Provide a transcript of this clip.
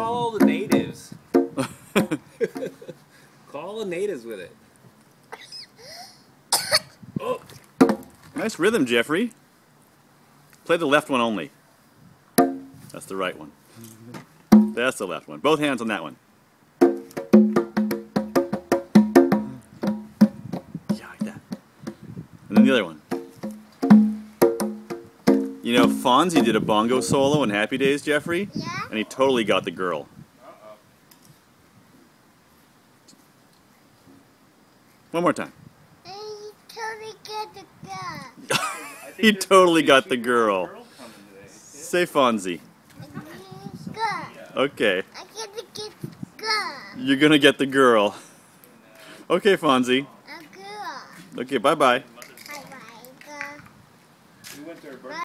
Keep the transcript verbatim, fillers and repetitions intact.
call all the natives. Call all the natives with it. Oh. Nice rhythm, Jeffrey. Play the left one only. That's the right one. That's the left one. Both hands on that one. Yeah, like that. And then the other one. You know, Fonzie did a bongo solo in Happy Days, Jeffrey? Yeah? And he totally got the girl. Uh-oh. One more time. He totally got the girl. He totally got the girl. Say Fonzie. Girl. Okay. I get to get the girl. You're gonna get the girl. Okay, Fonzie. A girl. Okay, bye-bye.